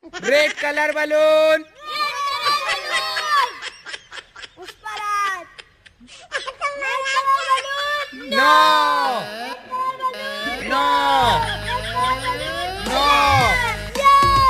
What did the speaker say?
Red colour balloon. उस पर आज नो नो।